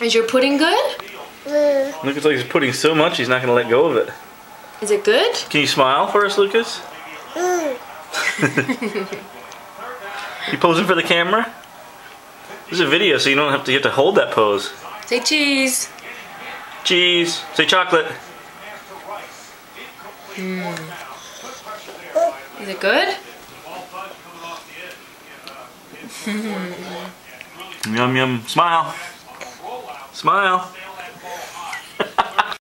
Is your pudding good? Looks like he's putting so much he's not going to let go of it. Is it good? Can you smile for us, Lucas? You posing for the camera? This is a video, so you don't have to get to hold that pose. Say cheese. Cheese. Say chocolate. Is it good? Yum yum. Smile. Smile.